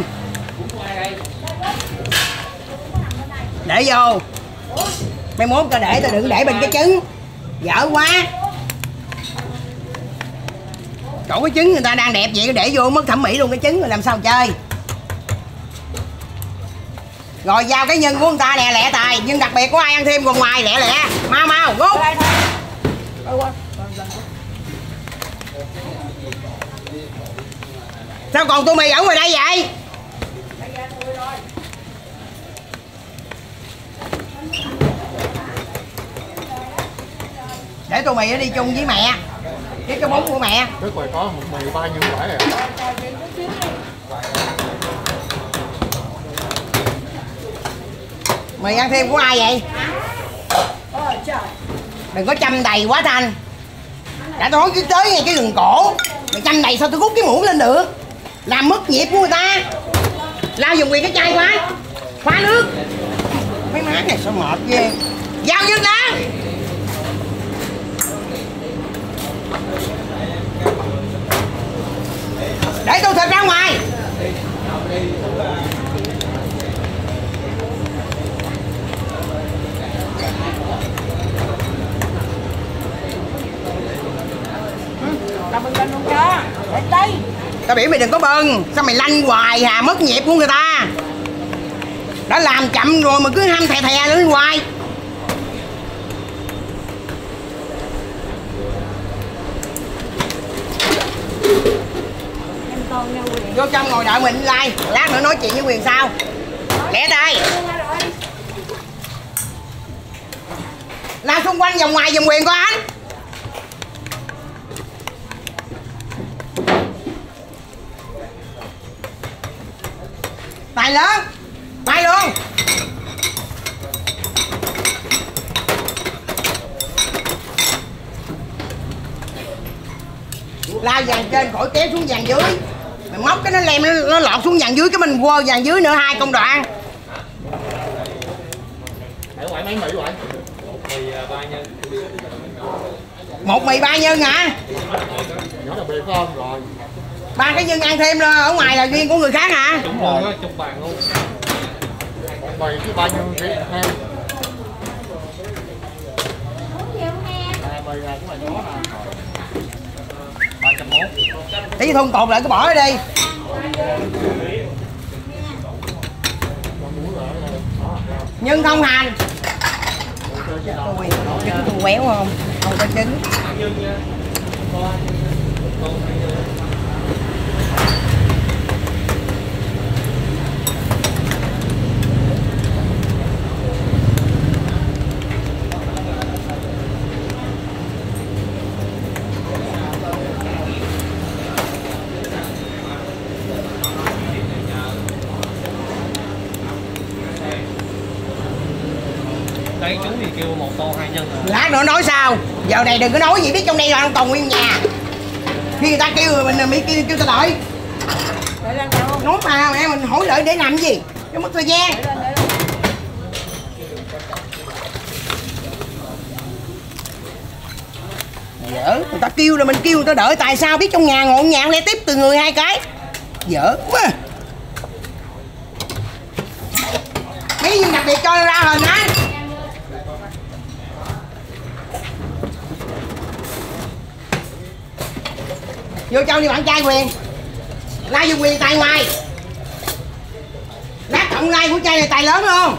Speaker 1: Để vô. Mấy mốt tao để tao đừng để bên cái trứng. Dở quá. Chỗ cái trứng người ta đang đẹp vậy để vô mất thẩm mỹ luôn cái trứng rồi làm sao chơi. Rồi giao cái nhân của người ta nè lẹ tài. Nhưng đặc biệt có ai ăn thêm còn ngoài lẹ lẹ. Mau mau rút. Sao còn tô mì ở ngoài đây vậy? Để tô mì nó đi chung với mẹ. Với cái bún của mẹ.
Speaker 4: Cái quầy có một mì ba nhân quả này.
Speaker 1: Mì ăn thêm của ai vậy? Đừng có chăm đầy quá Thanh. Đã nói cái tới ngay cái đường cổ. Mày chăm đầy sao tôi rút cái muỗng lên được. Làm mất nhịp của người ta. Lao dùng Quyền cái chai quá. Khóa nước. Mấy má này sao mệt ghê. Giao nhân đó. Để tôi thịt ra ngoài.
Speaker 2: Tao bưng lên luôn cho. Để đây.
Speaker 1: Tao biểu mày đừng có bưng. Sao mày lanh hoài hà, mất nhịp của người ta. Đã làm chậm rồi mà cứ ham thè thè lên hoài. Vô trong ngồi đợi mình like. Lát nữa nói chuyện với Quyền sau. Lẹ tay. Lao xung quanh vòng ngoài vòng Quyền coi anh. Tài lớn. Tay luôn. Lao dàn trên khỏi kéo xuống dàn dưới. Mày móc cái nó lem nó, nó lọt xuống dàn dưới cái mình quơ dàn dưới nữa hai công đoạn.
Speaker 4: Để ngoại mấy Mỹ vậy?
Speaker 5: Một mì à, ba nhân.
Speaker 1: Một mì ba nhân hả?
Speaker 4: Nhỏ đặc biệt phải không? Rồi.
Speaker 1: Ba cái nhân ăn thêm ở ngoài là riêng của người khác hả?
Speaker 5: Đúng rồi á, chung bàn luôn.
Speaker 4: Một mì với ba nhân thêm. À, mì là của mày nhỏ nè. ba trăm mốt.
Speaker 1: Tí thun cột lại cứ bỏ đi. Nhưng không hành. Ui, trứng tôi quéo không? Không có trứng.
Speaker 5: Đây chú thì kêu một tô hai nhân à.
Speaker 1: Lát nữa nói sao? Giờ này đừng có nói gì biết trong đây là ăn toàn nguyên nhà. Khi người ta kêu mình mới kêu, kêu ta đợi. Nói mà mẹ mình hỏi đợi để làm gì? Cho mất thời gian. Dở, người ta kêu là mình kêu người ta đợi. Tại sao biết trong nhà ngọn nhà le tiếp từ người hai cái. Dở quá. Mấy gì đặc biệt cho ra hình á. Vô trong đi bạn trai Quyền. Lai vô Quyền tài ngoài. Lát cộng lai của trai này tài lớn luôn.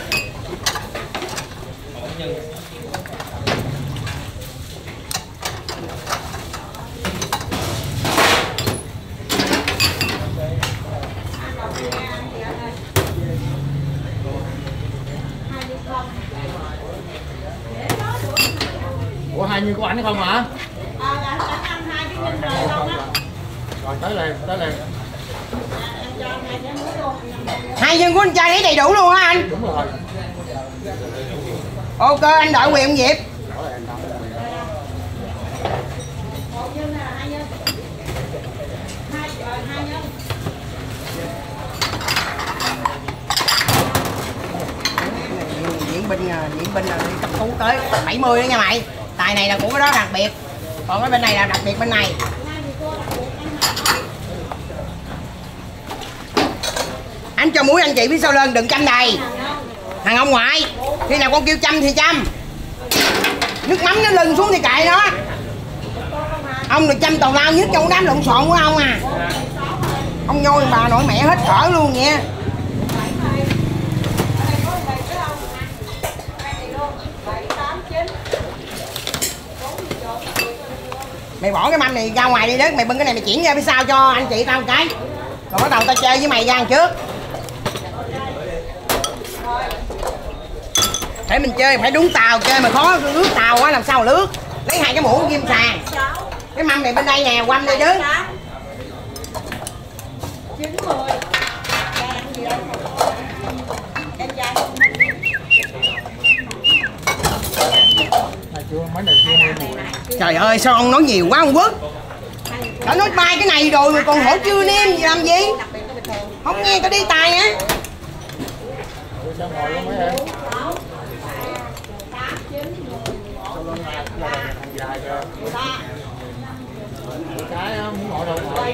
Speaker 4: Ủa hai như của anh không hả?
Speaker 2: Ờ, anh ăn hai cái nhân rồi không á.
Speaker 4: Rồi tới liền, tới liền.
Speaker 1: Hai nhân của anh trai thấy đầy đủ luôn hả anh?
Speaker 4: Đúng rồi.
Speaker 1: Ok anh đợi Quyền ông Diệp.
Speaker 2: Một nhân là hai nhân. Hai rồi hai nhân.
Speaker 1: Diễn binh à, diễn binh là đi cấp cứu tới bảy mươi đó nha mày. Tài này là của cái đó đặc biệt. Còn cái bên này là đặc biệt bên này. Anh cho muối anh chị phía sau lưng đừng chăm đầy. Thằng ông ngoại, khi nào con kêu chăm thì chăm. Nước mắm nó lưng xuống thì kệ nó. Ông được chăm tàu lao nhất trong đám lộn xộn của ông à. Ông nhoi bà nội mẹ hết cỡ luôn nha. Mày bỏ cái mâm này ra ngoài đi đất, mày bưng cái này mày chuyển ra phía sau cho anh chị tao một cái. Rồi bắt đầu tao chơi với mày ra ăn trước. Để mình chơi phải đúng tàu, chơi mà khó lướt tàu quá làm sao mà lướt. Lấy hai cái muỗng ghim sàn. Cái mâm này bên đây nè, quanh đây chứ.
Speaker 2: chín mươi.
Speaker 4: Mấy này chưa nêm.
Speaker 1: Trời ơi sao ông nói nhiều quá ông Quốc. Đã nói bay cái này rồi mà còn hỏi chưa nêm gì làm gì. Không nghe tao đi tài á.
Speaker 4: Sao ngồi luôn mấy em? Cái muốn ngồi đâu ngồi.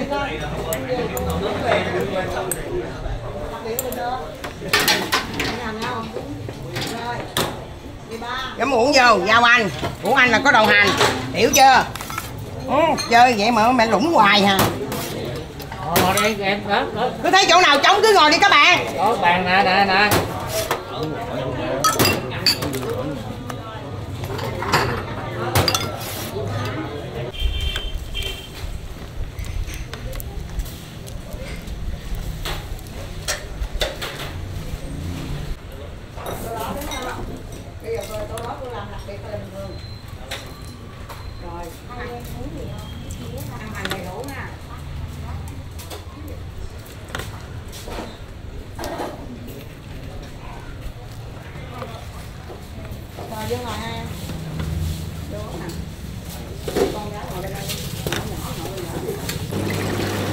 Speaker 1: Cái muỗng vô, giao anh. Của anh là có đầu hành. Hiểu chưa? Ừ, chơi vậy mà mẹ lủng hoài hả?
Speaker 3: Ngồi đây em đó, đó.
Speaker 1: Cứ thấy chỗ nào trống cứ ngồi đi các bạn.
Speaker 3: Đó bàn nè nè nè.
Speaker 2: Rồi vô ngồi hai em. Vô nè. Con gái ngồi đây đây. Nhỏ nhỏ ngồi đây nhỏ.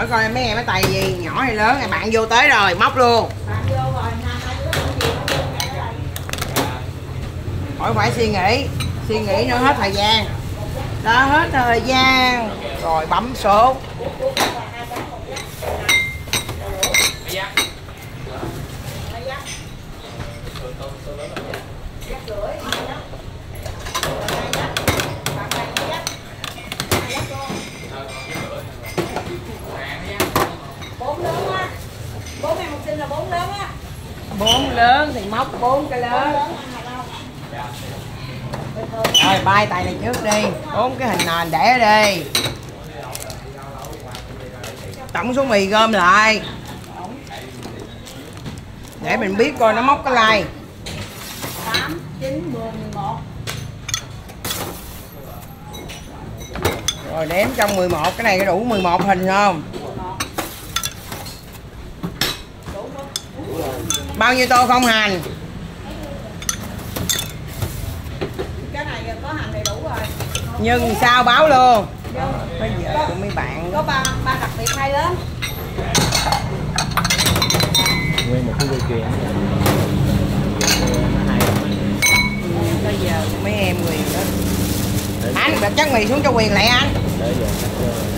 Speaker 1: Hỏi coi mấy em cái tay gì, nhỏ hay lớn, bạn vô tới rồi, móc luôn. Hỏi phải suy nghĩ, suy nghĩ nữa hết thời gian. Đó, hết thời gian. Rồi bấm số.
Speaker 2: Bốn lớn á. Bốn em học sinh là bốn lớn á.
Speaker 1: Bốn lớn thì móc bốn cái lớn. Rồi bay tay này trước đi. Bốn cái hình nền để ở đây. Tổng số mì gom lại. Để mình biết coi nó móc cái like.
Speaker 2: Tám, chín, mười, mười một.
Speaker 1: Rồi đếm trong mười một, cái này có đủ mười một hình không? Bao nhiêu tô không hành?
Speaker 2: Cái này có hành đầy đủ rồi.
Speaker 1: Nhưng sao báo luôn. Bây giờ của mấy bạn
Speaker 2: Có ba ba đặc biệt hay lớn.
Speaker 3: Nguyên một cái dây chuyền nó hay.
Speaker 1: bây giờ của mấy em Quyền đó. Anh đặt chắc mì xuống cho Quyền lại anh.
Speaker 3: Để giờ cắt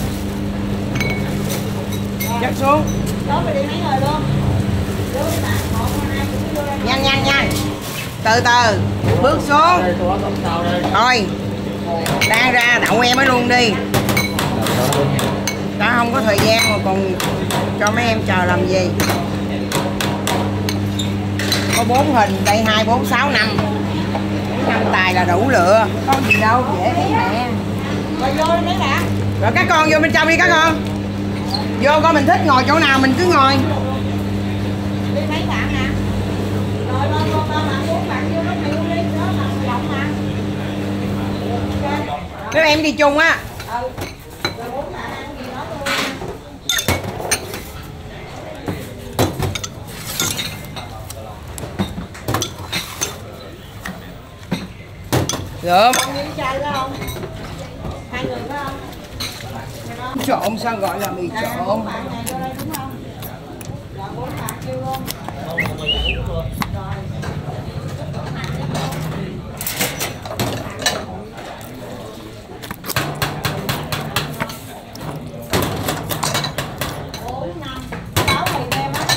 Speaker 3: vô.
Speaker 1: Chắc xuống.
Speaker 2: Đó phải đi mấy người luôn.
Speaker 1: Nhanh nhanh nhanh. Từ từ. Bước xuống. Thôi. Đang ra đậu em mới luôn đi. Đã không có thời gian mà còn cho mấy em chờ làm gì. Có bốn hình, đây hai, bốn, sáu, năm. Năm tài là đủ lựa. Có gì đâu, dễ thấy mẹ.
Speaker 2: Rồi vô đi mấy bạn.
Speaker 1: Rồi các con vô bên trong đi các con. Vô coi mình thích ngồi chỗ nào mình cứ ngồi.
Speaker 2: Đi mấy bạn nè. Rồi rồi rồi ba bạn bốn bạn vô nó mày luôn đi, đó là rộng mà.
Speaker 1: Nếu em đi chung á.
Speaker 2: Ừ. Rồi bốn bạn ăn gì đó luôn.
Speaker 1: Được.
Speaker 2: Bao nhiêu chai đó không? Hai người phải không?
Speaker 1: Trộn sao gọi là mì
Speaker 2: Nè,
Speaker 1: trộn.
Speaker 2: bốn bạn này vô đây đúng không? Rồi bốn bạn kêu luôn. Rồi. Bốn, năm, sáu mì em á.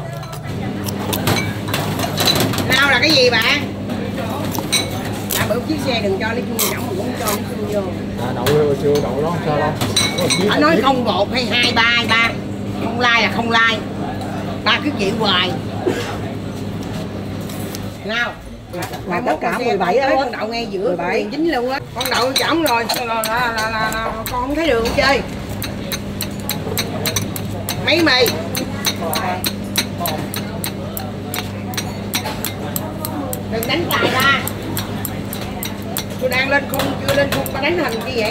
Speaker 1: Nào là cái gì bạn? À, bữa chiếc xe đừng cho nó chua nhỏng mà cũng cho nó chua vô.
Speaker 4: À, đậu rồi chưa đậu đó sao đâu.
Speaker 1: Anh nói không bột hay hai ba hai ba. Không like là không like. Ba cứ chịu hoài. Nào.
Speaker 2: Là tất cả mười bảy đó.
Speaker 1: Con đậu ngay giữa liền dính luôn á. Con đậu chỏng rồi là, là, là, là, là con không thấy đường chơi. Mấy mì. Đừng đánh tài ra. Tôi đang lên khung chưa lên khung có đánh hình gì vậy?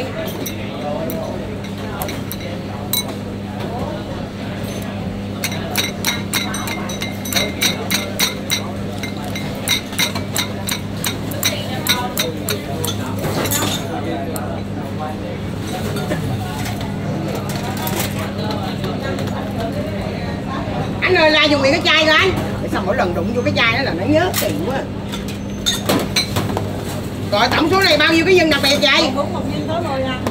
Speaker 1: Anh ơi la dùng miệng cái chai rồi anh. Tại sao mỗi lần đụng vô cái chai đó là nó nhớ tiền quá. Rồi tổng số này bao nhiêu cái nhân đặc biệt vậy?
Speaker 2: Bốn một nhân có mười à.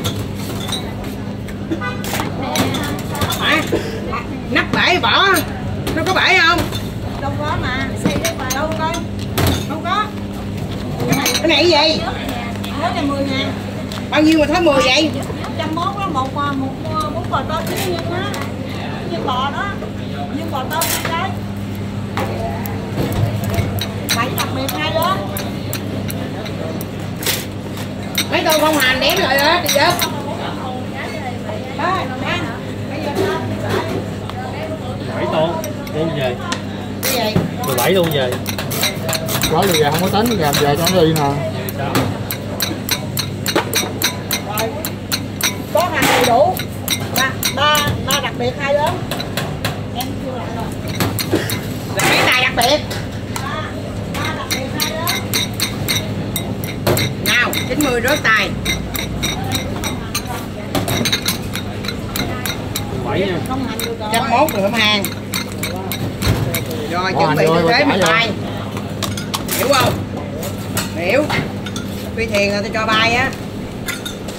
Speaker 1: Hả? Nắp bể bỏ. Nó có bể không?
Speaker 2: Không có mà. Xây cái mà đâu coi. Không có. Cái này
Speaker 1: Cái này cái gì?
Speaker 2: mốt này mười ngàn.
Speaker 1: Bao nhiêu mà thấy mười vậy?
Speaker 2: Trăm mốt đó một một bốn bò to chín nhân á. Nhân bò đó. Nhân bò to chín cái. Bảy đặc biệt hai đó.
Speaker 1: Mấy tô không hành đếm lại đó chị Dớt.
Speaker 5: bảy tô luôn về.
Speaker 1: Cái gì?
Speaker 5: mười bảy luôn về.
Speaker 4: Có gì về không có tính làm về cho nó đi nè.
Speaker 2: Có hàng đầy đủ. Ba ba ba đặc biệt hai lớn. Em chưa lại rồi.
Speaker 1: Là mấy tài đặc biệt.
Speaker 2: Ba ba đặc biệt hai lớn.
Speaker 1: Nào chín mươi rớt tài.
Speaker 5: bảy
Speaker 4: bảy nha.
Speaker 2: Không hành được rồi.
Speaker 1: Trăm mốt rồi không hàng. Rồi
Speaker 4: Bỏ
Speaker 1: chuẩn
Speaker 4: hành
Speaker 1: bị
Speaker 4: vô,
Speaker 1: tư
Speaker 4: rồi
Speaker 1: thế
Speaker 4: trả
Speaker 1: mình
Speaker 4: vô.
Speaker 1: bay. Hiểu không? Hiểu. Phi thiền rồi tôi cho bay á.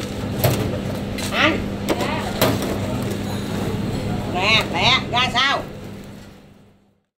Speaker 1: Anh. Nè, lẹ, ra sao?